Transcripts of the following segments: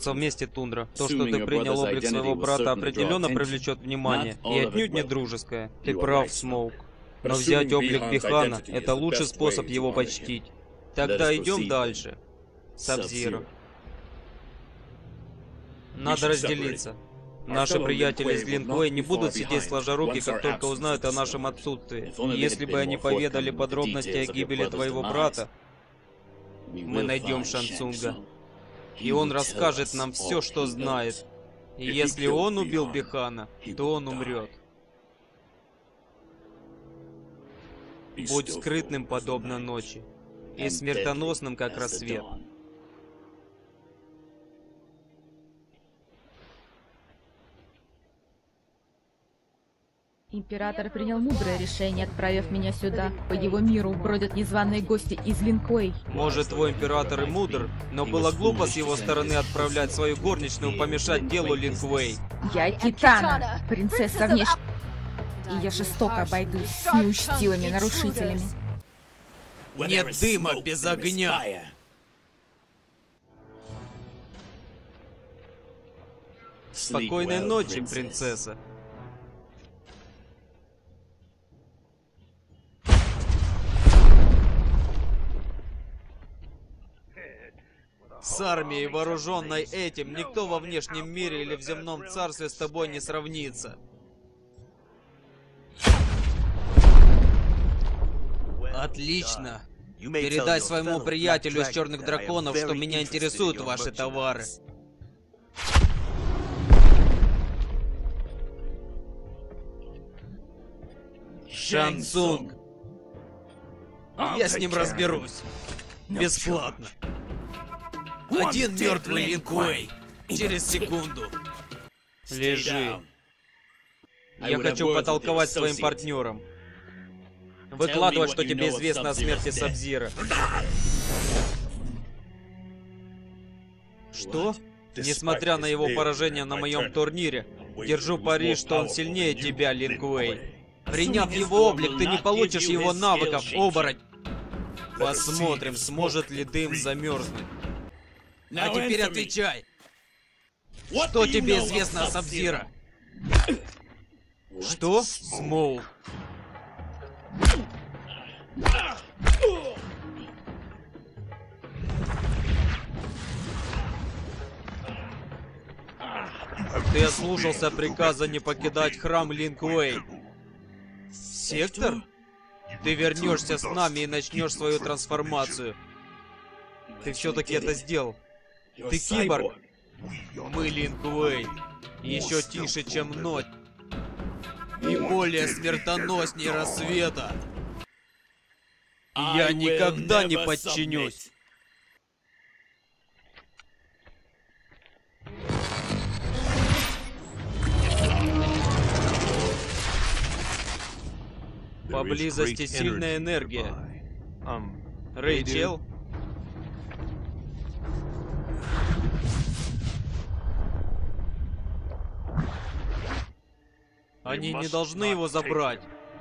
вместе, Тундра. То, что ты принял облик своего брата, определенно привлечет внимание, и отнюдь не дружеское. Ты прав, Смоук. Но взять облик Бихана — это лучший способ его почтить. Тогда идем дальше. Саб-Зиро. Надо разделиться. Наши приятели из Линквей не будут сидеть сложа руки, как только узнают о нашем отсутствии. Если бы они поведали подробности о гибели твоего брата, мы найдем Шан Цунга. И он расскажет нам все, что знает. И если он убил Бихана, то он умрет. Будь скрытным, подобно ночи, и смертоносным, как рассвет. Император принял мудрое решение, отправив меня сюда. По его миру бродят незваные гости из Линквей. Может, твой император и мудр, но было глупо с его стороны отправлять свою горничную помешать делу Линквей. Я Китана, принцесса внешне. И я жестоко обойдусь с неучтивыми нарушителями. Нет дыма без огня. Спокойной ночи, принцесса. С армией, вооруженной этим, никто во внешнем мире или в земном царстве с тобой не сравнится. Отлично. Передай своему приятелю из Черных Драконов, что меня интересуют ваши товары. Шан Цунг. Я с ним разберусь. Бесплатно. Один мертвый Линквей. Через секунду. Лежи. Я хочу потолковать с твоим партнером. Выкладывай, что тебе известно о смерти Саб-Зиро. Что? Несмотря на его поражение на моем турнире, держу пари, что он сильнее тебя, Линквей. Приняв его облик, ты не получишь его навыков, оборотень. Посмотрим, сможет ли дым замерзнуть. А теперь отвечай. Что тебе известно о Саб-Зиро? Что? Смоук. Ты ослушался приказа не покидать храм Линквей. Сектор? Ты вернешься с нами и начнешь свою трансформацию. Ты все-таки это сделал. Ты киборг. Мы Линквей. Еще тише, чем ночь. И более смертоносней рассвета. Я никогда не подчинюсь. Поблизости сильная энергия. Рэйчел? Они не должны его забрать.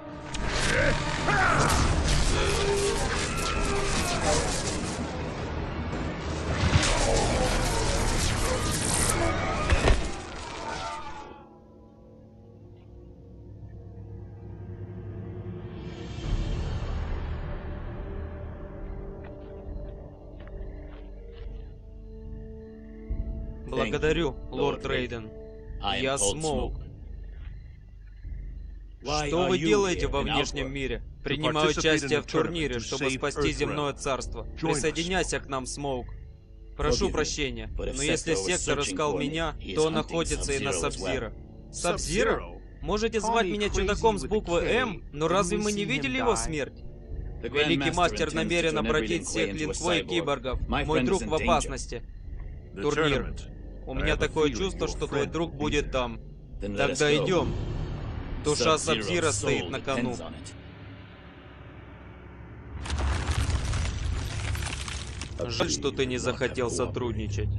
Благодарю, лорд Рейден. Я Смоук. Что вы делаете во внешнем мире? Принимаю участие в турнире, чтобы спасти земное царство. Присоединяйся к нам, Смоук. Прошу прощения, но если Сектор искал меня, то он находится и на Саб-Зиро. Саб-Зиро? Можете звать меня чудаком с буквы М, но разве мы не видели его смерть? Великий мастер намерен обратить всех Линквей киборгов. Мой друг в опасности. Турнир. У меня такое чувство, что твой друг будет там. Тогда идем. Душа Саб-Зиро стоит на кону. Жаль, что ты не захотел сотрудничать.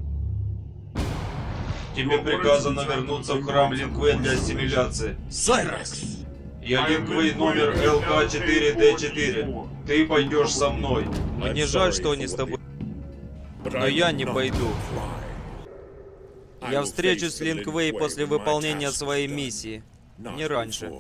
Тебе приказано вернуться в храм Линквей для ассимиляции. Сайрекс! Я Линквей номер ЛК-4Д4. Ты пойдешь со мной. Мне жаль, что они с тобой. Но я не пойду. Я встречусь с Лин Куэй после выполнения своей миссии. Не раньше.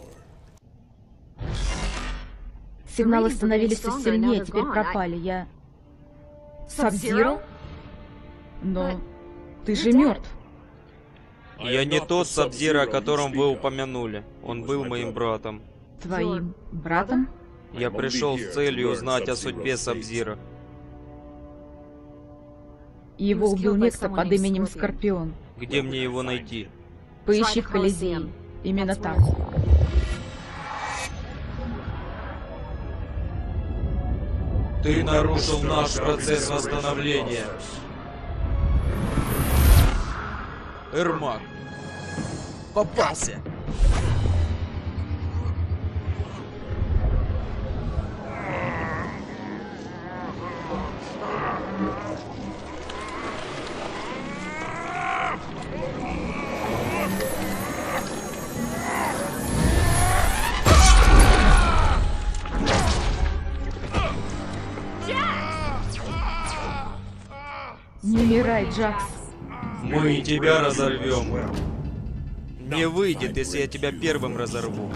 Сигналы становились все сильнее, теперь пропали. Я... Саб-Зиро? Но ты же мертв. Я не тот Саб-Зиро, о котором вы упомянули. Он был моим братом. Твоим братом? Я пришел с целью узнать о судьбе Саб-Зиро. Его убил некто под именем Скорпион. Где мне его найти? Поищи в Колизее. Именно так. Ты нарушил наш процесс восстановления. Эрмак. Попался. Не умирай, Джакс. Мы и тебя разорвем. Не выйдет, если я тебя первым разорву.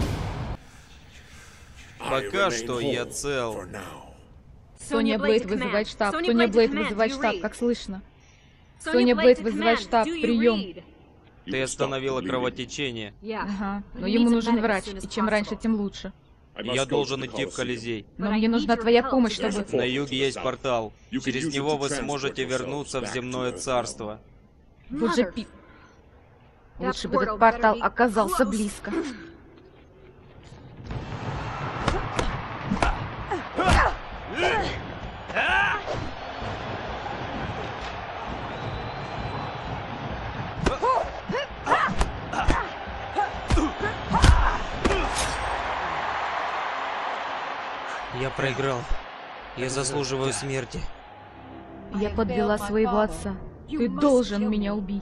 Пока что я цел. Соня Блейд вызывает штаб. Соня Блейд вызывает штаб, как слышно. Соня Блейд вызывает штаб, прием. Ты остановила кровотечение. Ага, но ему нужен врач, и чем раньше, тем лучше. Я должен идти в Колизей. Но мне нужна твоя помощь, чтобы... На юге есть портал. Через него вы сможете вернуться в земное царство. Вот же пи... Лучше бы этот портал оказался близко. Я проиграл. Я заслуживаю смерти. Я подвела своего отца. Ты должен меня убить.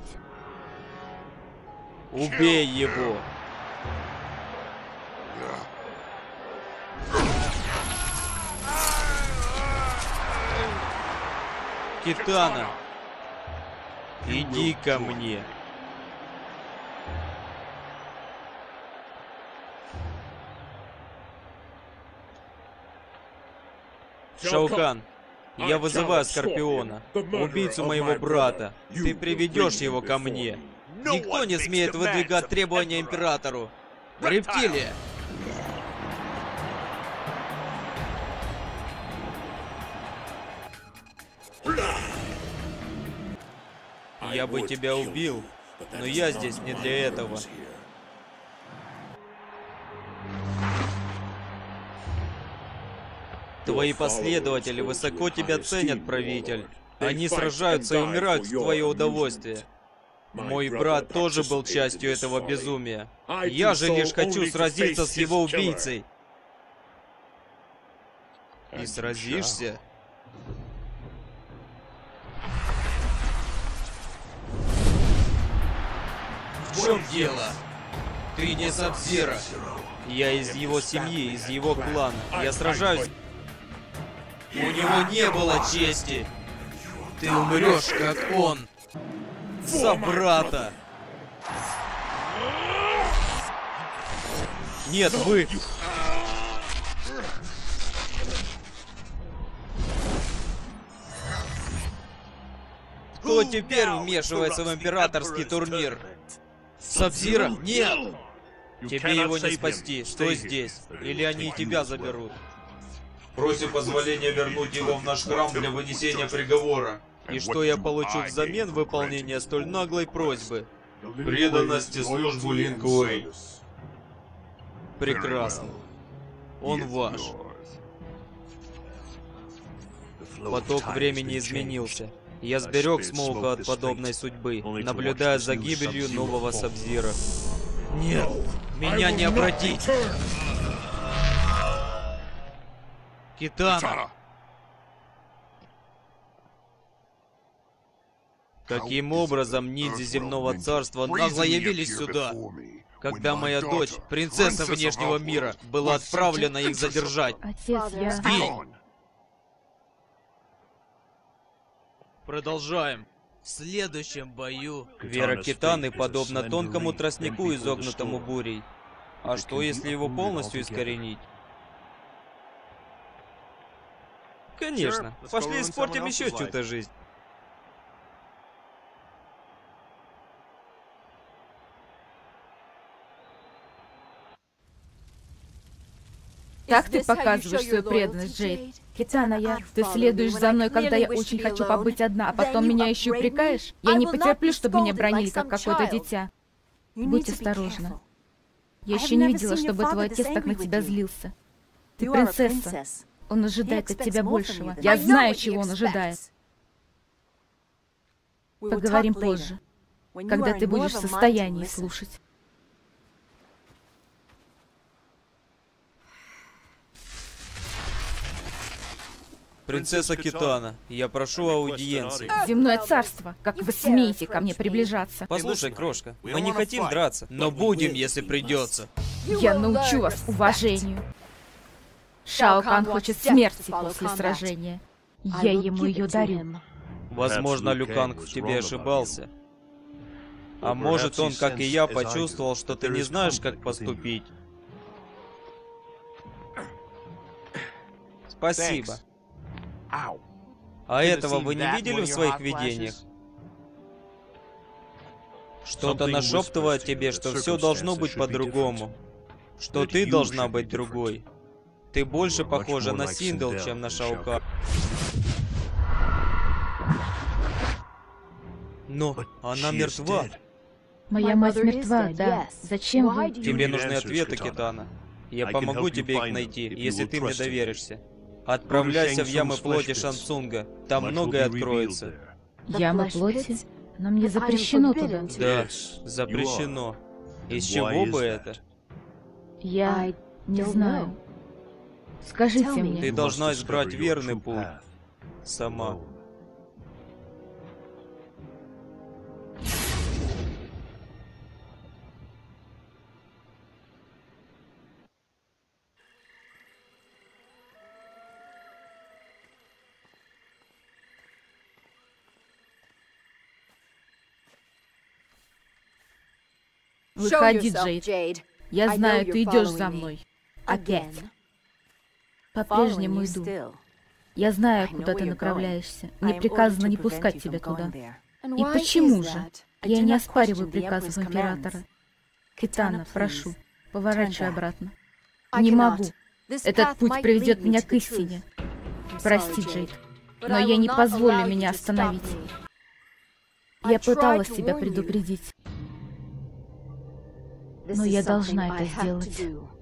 Убей его! Китана! Иди ко мне! Шаукан, я вызываю Скорпиона, убийцу моего брата. Ты приведешь его ко мне. Никто не смеет выдвигать требования императору. Рептилия! Я бы тебя убил, но я здесь не для этого. Твои последователи высоко тебя ценят, правитель. Они сражаются и умирают в твое удовольствие. Мой брат тоже был частью этого безумия. Я же лишь хочу сразиться с его убийцей. И сразишься? В чем дело? Ты не Саб-Зиро. Я из его семьи, из его клана. Я сражаюсь. У него не было чести. Ты умрешь, как он. Собрата. Нет, вы... Кто теперь вмешивается в императорский турнир? Саб-Зиро? Нет! Тебе его не спасти. Стой здесь. Или они и тебя заберут. Просим позволения вернуть его в наш храм для вынесения приговора. И что я получу взамен выполнения столь наглой просьбы? Преданность и службу Лин Куэй. Прекрасно. Он ваш. Поток времени изменился. Я сберег Смоука от подобной судьбы, наблюдая за гибелью нового Саб-Зиро. Нет, меня не обратить. Китана. Каким образом ниндзя земного царства нагло явились сюда, когда моя дочь, принцесса внешнего мира, была отправлена их задержать? Отец, я... Сгинь! Продолжаем. В следующем бою... Вера Китаны подобна тонкому тростнику, изогнутому бурей. А что, если его полностью искоренить? Конечно. Пошли испортим еще чью-то жизнь. Так ты показываешь свою преданность, Джейд. Китана, ты следуешь за мной, когда я очень хочу побыть одна, а потом меня еще упрекаешь? Я не потерплю, чтобы меня бронили, как какое-то дитя. Будь осторожна. Я еще не видела, чтобы твой отец так на тебя злился. Ты принцесса. Он ожидает от тебя большего. Я знаю, чего он ожидает. Поговорим позже, когда ты будешь в состоянии слушать. Принцесса Китана, я прошу аудиенции. Земное царство, как вы смеете ко мне приближаться? Послушай, крошка, мы не хотим драться, но будем, если придется. Я научу вас уважению. Шао Кан хочет смерти после сражения. Я ему ее дарю. Возможно, Лю Канг в тебе ошибался. А может, он, как и я, почувствовал, что ты не знаешь, как поступить. Спасибо. А этого вы не видели в своих видениях? Что-то нашептывает тебе, что все должно быть по-другому. Что ты должна быть другой. Ты больше похожа на Синдел, чем на Шао Кан. Но она мертва. Моя мать мертва, да. Зачем вы? Тебе нужны ответы, Китана. Я помогу тебе их найти, если ты мне доверишься. Отправляйся в ямы плоти Шансунга. Там многое откроется. Ямы плоти? Но мне запрещено туда. Да, запрещено. Из чего бы это? Я не знаю. Скажите мне. Ты должна избрать верный путь. Сама. Выходи, Джейд. Я знаю, ты идешь за мной. Опять. По-прежнему иду. Я знаю, куда ты направляешься. Мне приказано не пускать тебя туда. И почему же? Я не оспариваю приказов императора. Китана, прошу, поворачивай обратно. Не могу. Этот путь приведет меня к истине. Прости, Джейд, но я не позволю меня остановить. Я пыталась тебя предупредить. Но я должна это сделать.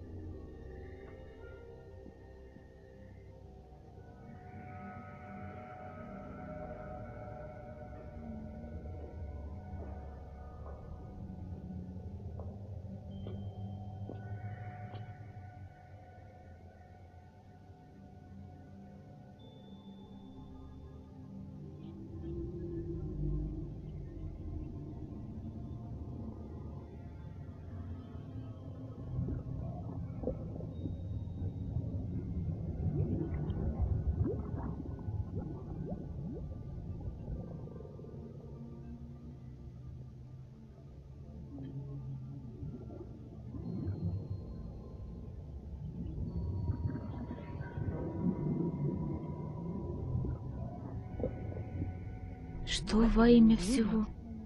Что во имя всего?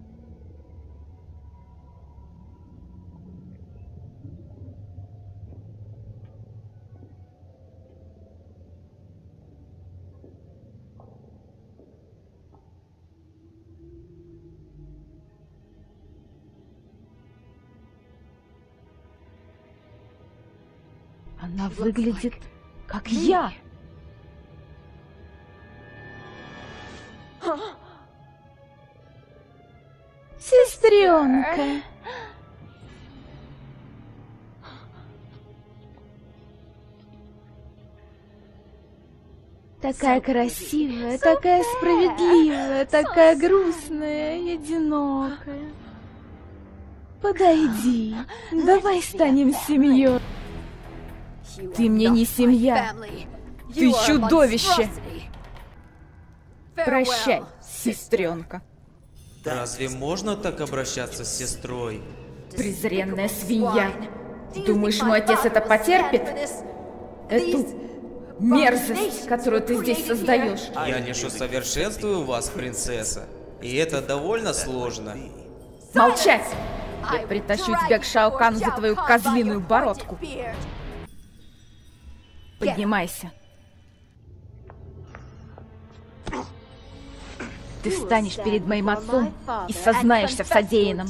Она выглядит как я. Сестренка. Такая красивая, такая справедливая, такая грустная и одинокая. Подойди, давай станем семьей. Ты мне не семья, ты чудовище. Прощай, сестренка. Разве можно так обращаться с сестрой? Презренная свинья. Думаешь, мой отец это потерпит? Эту мерзость, которую ты здесь создаешь. Я лишь усовершенствую вас, принцесса. И это довольно сложно. Молчать! Я притащу тебя к Шао Кану за твою козлиную бородку. Поднимайся. Ты встанешь перед моим отцом и сознаешься в содеянном.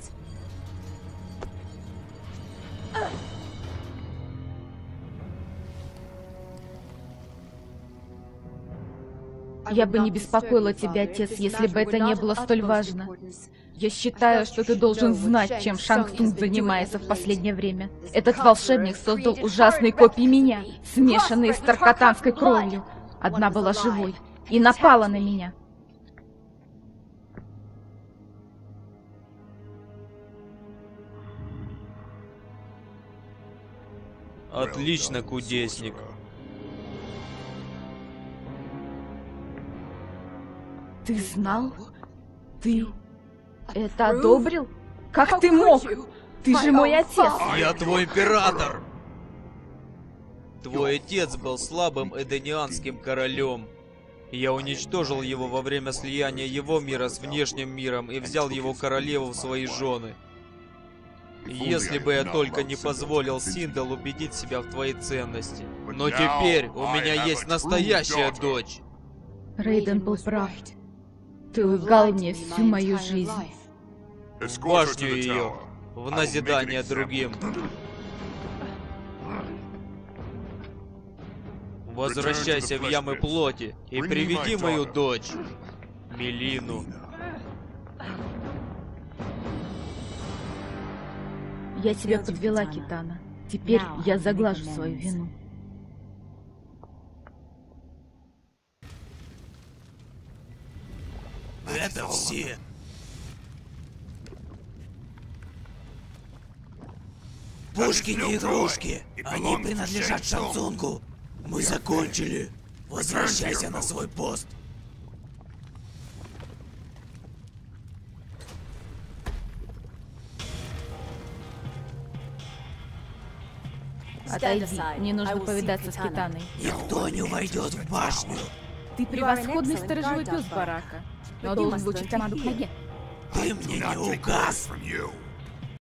Я бы не беспокоила тебя, отец, если бы это не было столь важно. Я считаю, что ты должен знать, чем Шанг Цунг занимается в последнее время. Этот волшебник создал ужасные копии меня, смешанные с таркатанской кровью. Одна была живой и напала на меня. Отлично, кудесник. Ты знал? Ты это одобрил? Как ты мог? Ты же мой отец. Я твой император! Твой отец был слабым эденианским королем. Я уничтожил его во время слияния его мира с внешним миром и взял его королеву в свои жены. Если бы я только не позволил Синдел убедить себя в твоей ценности. Но теперь у меня есть настоящая дочь. Рейден был прав. Ты лгал мне всю мою жизнь. В башню ее, в назидание другим. Возвращайся в ямы плоти и приведи мою дочь, Мелину. Я тебя подвела, Китана. Теперь я заглажу свою вину. Это все. Пушки не игрушки. Они принадлежат Шанг Цунгу. Мы закончили. Возвращайся на свой пост. Отойди, мне нужно повидаться с Китаной. Никто не войдет в башню. Ты превосходный сторожевой пес барака, но должен звучать команду к ноге. Ты мне не указ.